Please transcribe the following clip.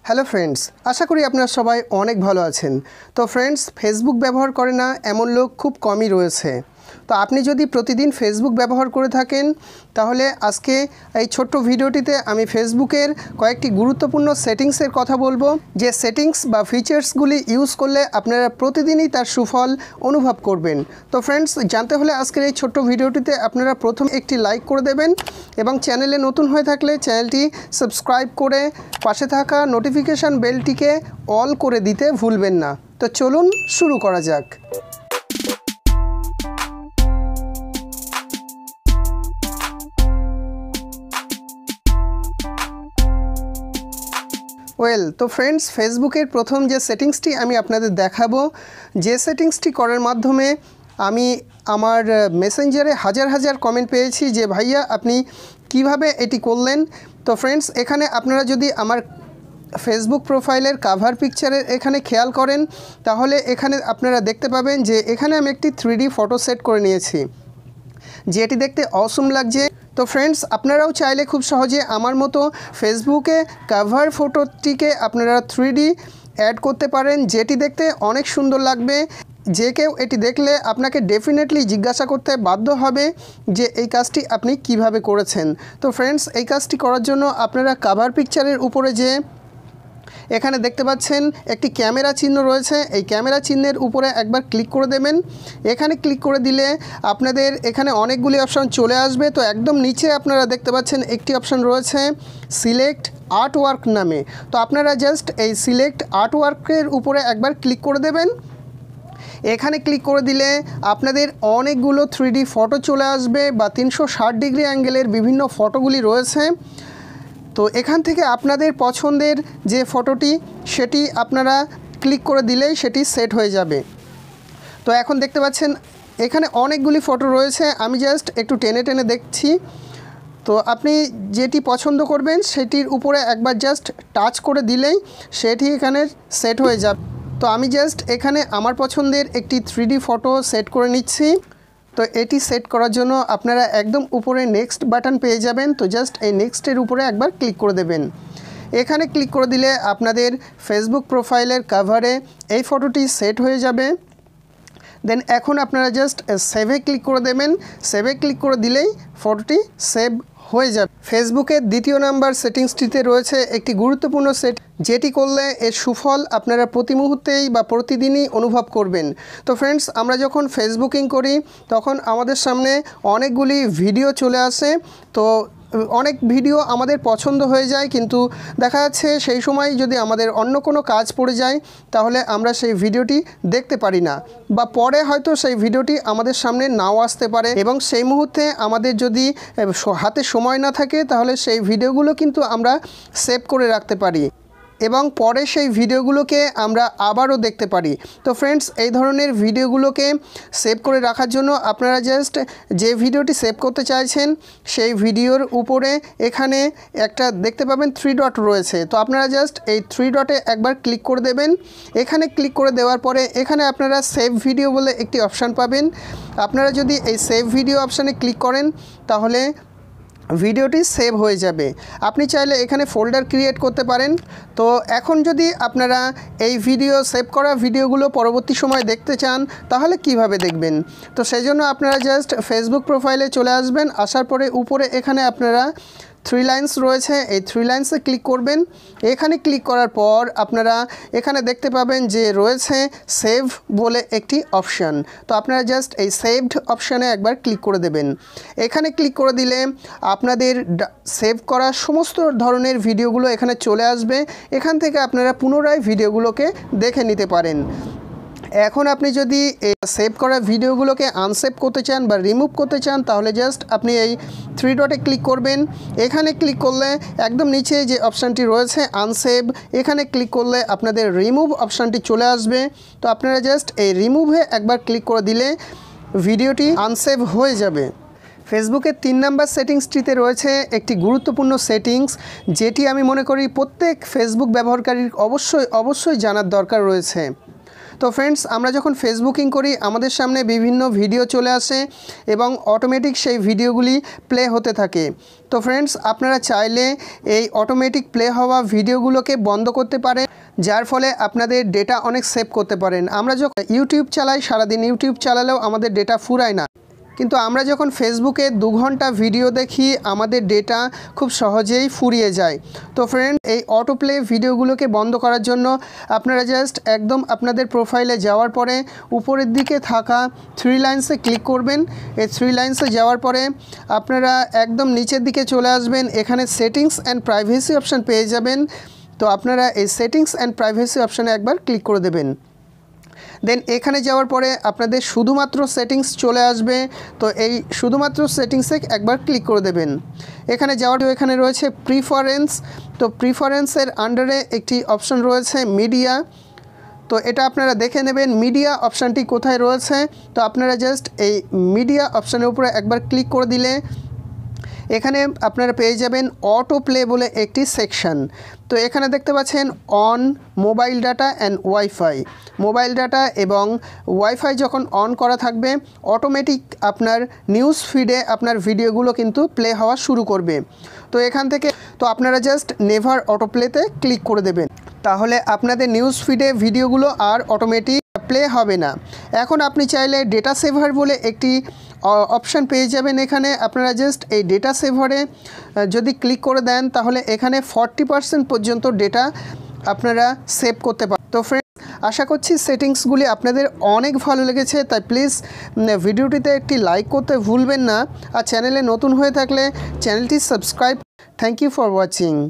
Hello friends, আশা করি আপনারা সবাই অনেক ভালো আছেন। তো ফ্রেন্ডস, ফেসবুক ব্যবহার করে না এমন লোক খুব কমই রয়েছে। তো আপনি যদি প্রতিদিন ফেসবুক ব্যবহার করে থাকেন তাহলে আজকে এই ছোট্ট ভিডিওটিতে আমি ফেসবুকের কয়েকটি গুরুত্বপূর্ণ সেটিংসের কথা বলবো, যে সেটিংস বা ফিচার্সগুলি ইউজ করলে আপনারা প্রতিদিনই তার সুফল অনুভব করবেন। তো ফ্রেন্ডস, জানতে হলে আজকের এই ছোট্ট ভিডিওটিতে আপনারা প্রথম একটি লাইক করে দেবেন এবং চ্যানেলে নতুন হয়ে থাকলে চ্যানেলটি সাবস্ক্রাইব করে পাশে থাকা নোটিফিকেশান বেলটিকে অল করে দিতে ভুলবেন না। তো চলুন শুরু করা যাক। তো ফ্রেন্ডস, ফেসবুকের প্রথম যে সেটিংসটি আমি আপনাদের দেখাবো, যে সেটিংসটি করার মাধ্যমে আমি আমার মেসেঞ্জারে হাজার হাজার কমেন্ট পেয়েছি যে ভাইয়া আপনি কিভাবে এটি করলেন। তো ফ্রেন্ডস, এখানে আপনারা যদি আমার ফেসবুক প্রোফাইলের কাভার পিকচারের এখানে খেয়াল করেন তাহলে এখানে আপনারা দেখতে পাবেন যে এখানে আমি একটি 3D ফটো সেট করে নিয়েছি, যেটি দেখতে অসম লাগছে। তো ফ্রেন্ডস, আপনারাও চাইলে খুব সহজে আমার মতো ফেসবুকে কাভার ফটোটিকে আপনারা 3D অ্যাড করতে পারেন, যেটি দেখতে অনেক সুন্দর লাগবে। যে কেউ এটি দেখলে আপনাকে ডেফিনেটলি জিজ্ঞাসা করতে বাধ্য হবে যে এই কাজটি আপনি কিভাবে করেছেন। তো ফ্রেন্ডস, এই কাজটি করার জন্য আপনারা কাভার পিকচারের উপরে যে এখানে দেখতে পাচ্ছেন একটি ক্যামেরা চিহ্ন রয়েছে, এই ক্যামেরা চিহ্নের উপরে একবার ক্লিক করে দেবেন। এখানে ক্লিক করে দিলে আপনাদের এখানে অনেকগুলি অপশান চলে আসবে। তো একদম নিচে আপনারা দেখতে পাচ্ছেন একটি অপশান রয়েছে সিলেক্ট আর্টওয়ার্ক নামে। তো আপনারা জাস্ট এই সিলেক্ট আর্টওয়ার্কের উপরে একবার ক্লিক করে দেবেন। এখানে ক্লিক করে দিলে আপনাদের অনেকগুলো 3D ফটো চলে আসবে বা 360 ডিগ্রি অ্যাঙ্গেলের বিভিন্ন ফটোগুলি রয়েছে। তো এখান থেকে আপনাদের পছন্দের যে ফটোটি সেটি আপনারা ক্লিক করে দিলেই সেটি সেট হয়ে যাবে। তো এখন দেখতে পাচ্ছেন এখানে অনেকগুলি ফটো রয়েছে, আমি জাস্ট একটু টেনে টেনে দেখছি। তো আপনি যেটি পছন্দ করবেন সেটির উপরে একবার জাস্ট টাচ করে দিলেই সেটি এখানে সেট হয়ে যাবে। তো আমি জাস্ট এখানে আমার পছন্দের একটি 3D ফটো সেট করে নিচ্ছি। তো এটি সেট করার জন্য আপনারা একদম উপরে নেক্সট বাটন পেয়ে যাবেন। তো জাস্ট এই নেক্সটের উপরে একবার ক্লিক করে দেবেন। এখানে ক্লিক করে দিলে আপনাদের ফেসবুক প্রোফাইলের কাভারে এই ফটোটি সেট হয়ে যাবে। দেন এখন আপনারা জাস্ট সেভে ক্লিক করে দেবেন। সেভে ক্লিক করে দিলেই ফটোটি সেভ হয়ে যাবে। ফেসবুকের দ্বিতীয় নাম্বার সেটিংসটিতে রয়েছে একটি গুরুত্বপূর্ণ সেট, যেটি করলে এর সুফল আপনারা প্রতি মুহূর্তেই বা প্রতিদিনই অনুভব করবেন। তো ফ্রেন্ডস, আমরা যখন ফেসবুকিং করি তখন আমাদের সামনে অনেকগুলি ভিডিও চলে আসে। তো অনেক ভিডিও আমাদের পছন্দ হয়ে যায়, কিন্তু দেখা যাচ্ছে সেই সময় যদি আমাদের অন্য কোনো কাজ পড়ে যায় তাহলে আমরা সেই ভিডিওটি দেখতে পারি না, বা পরে হয়তো সেই ভিডিওটি আমাদের সামনে নাও আসতে পারে এবং সেই মুহূর্তে আমাদের যদি হাতে সময় না থাকে তাহলে সেই ভিডিওগুলো কিন্তু আমরা সেভ করে রাখতে পারি এবং পরে সেই ভিডিওগুলোকে আমরা আবারও দেখতে পারি। তো ফ্রেন্ডস, এই ধরনের ভিডিওগুলোকে সেভ করে রাখার জন্য আপনারা জাস্ট যে ভিডিওটি সেভ করতে চাইছেন সেই ভিডিওর উপরে এখানে একটা দেখতে পাবেন 3 ডট রয়েছে। তো আপনারা জাস্ট এই 3 ডটে একবার ক্লিক করে দেবেন। এখানে ক্লিক করে দেওয়ার পরে এখানে আপনারা সেভ ভিডিও বলে একটি অপশান পাবেন। আপনারা যদি এই সেভ ভিডিও অপশানে ক্লিক করেন তাহলে ভিডিওটি সেভ হয়ে যাবে। আপনি চাইলে এখানে ফোল্ডার ক্রিয়েট করতে পারেন। তো এখন যদি আপনারা এই সেভ করা ভিডিওগুলো পরবর্তী সময় দেখতে চান তাহলে কিভাবে দেখবেন? তো সেই জন্য আপনারা জাস্ট ফেসবুক প্রোফাইলে চলে আসবেন। আসার পরে উপরে এখানে আপনারা 3 লাইন্স রয়েছে, এই 3 লাইন্সে ক্লিক করবেন। এখানে ক্লিক করার পর আপনারা এখানে দেখতে পাবেন যে রয়েছে সেভ বলে একটি অপশান। তো আপনারা জাস্ট এই সেভড অপশানে একবার ক্লিক করে দেবেন। এখানে ক্লিক করে দিলে আপনাদের সেভ করা সমস্ত ধরনের ভিডিওগুলো এখানে চলে আসবে। এখান থেকে আপনারা পুনরায় ভিডিওগুলোকে দেখে নিতে পারেন। এখন আপনি যদি সেভ করা ভিডিওগুলোকে আনসেভ করতে চান বা রিমুভ করতে চান তাহলে জাস্ট আপনি এই 3 ডটে ক্লিক করবেন। এখানে ক্লিক করলে একদম নিচে যে অপশানটি রয়েছে আনসেভ, এখানে ক্লিক করলে আপনাদের রিমুভ অপশানটি চলে আসবে। তো আপনারা জাস্ট এই রিমুভে একবার ক্লিক করে দিলে ভিডিওটি আনসেভ হয়ে যাবে। ফেসবুকের 3 নাম্বার সেটিংসটিতে রয়েছে একটি গুরুত্বপূর্ণ সেটিংস, যেটি আমি মনে করি প্রত্যেক ফেসবুক ব্যবহারকারীর অবশ্যই জানার দরকার রয়েছে। তো ফ্রেন্ডস, আমরা যখন ফেসবুকিং করি আমাদের সামনে বিভিন্ন ভিডিও চলে আসে এবং অটোমেটিক সেই ভিডিওগুলি প্লে হতে থাকে। তো ফ্রেন্ডস, আপনারা চাইলে এই অটোমেটিক প্লে হওয়া ভিডিওগুলোকে বন্ধ করতে পারেন, যার ফলে আপনাদের ডেটা অনেক সেভ করতে পারেন। আমরা যখন ইউটিউব চালাই, সারাদিন ইউটিউব চালালেও আমাদের ডেটা ফুরায় না, কিন্তু আমরা যখন ফেসবুকে 2 ঘন্টা ভিডিও দেখি আমাদের ডেটা খুব সহজেই ফুরিয়ে যায়। তো ফ্রেন্ড, এই অটো প্লে ভিডিওগুলোকে বন্ধ করার জন্য আপনারা জাস্ট একদম আপনাদের প্রোফাইলে যাওয়ার পরে উপরের দিকে থাকা 3 লাইন্সে ক্লিক করবেন। এই 3 লাইন্সে যাওয়ার পরে আপনারা একদম নিচের দিকে চলে আসবেন, এখানে সেটিংস অ্যান্ড প্রাইভেসি অপশান পেয়ে যাবেন। তো আপনারা এই সেটিংস অ্যান্ড প্রাইভেসি অপশানে একবার ক্লিক করে দেবেন। দেন এখানে যাওয়ার পরে আপনাদের শুধুমাত্র সেটিংস চলে আসবে। তো এই শুধুমাত্র সেটিংসে একবার ক্লিক করে দেবেন। এখানে যাওয়ার এখানে রয়েছে প্রিফারেন্স। তো প্রিফারেন্সের আন্ডারে একটি অপশন রয়েছে মিডিয়া। তো এটা আপনারা দেখে নেবেন মিডিয়া অপশানটি কোথায় রয়েছে। তো আপনারা জাস্ট এই মিডিয়া অপশানের উপরে একবার ক্লিক করে দিলে এখানে আপনারা পেয়ে যাবেন অটো প্লে বলে একটি সেকশন। তো এখানে দেখতে পাচ্ছেন on mobile data and wifi. Mobile data এবং ওয়াইফাই যখন অন করা থাকবে অটোমেটিক আপনার নিউজ ফিডে আপনার ভিডিওগুলো কিন্তু প্লে হওয়া শুরু করবে। তো এখান থেকে তো আপনারা জাস্ট নেভার অটো প্লেতে ক্লিক করে দেবেন, তাহলে আপনাদের নিউজ ফিডে ভিডিওগুলো আর অটোমেটিক প্লে হবে না। এখন আপনি চাইলে ডেটা সেভার বলে একটি অপশান পেয়ে যাবেন। এখানে আপনারা জাস্ট এই ডেটা সেভারে যদি ক্লিক করে দেন তাহলে এখানে 40% পর্যন্ত ডেটা আপনারা সেভ করতে পারেন। তো ফ্রেন্ডস, আশা করছি সেটিংসগুলি আপনাদের অনেক ভালো লেগেছে, তাই প্লিজ ভিডিওটিতে একটি লাইক করতে ভুলবেন না। আর চ্যানেলে নতুন হয়ে থাকলে চ্যানেলটি subscribe. Thank you for watching.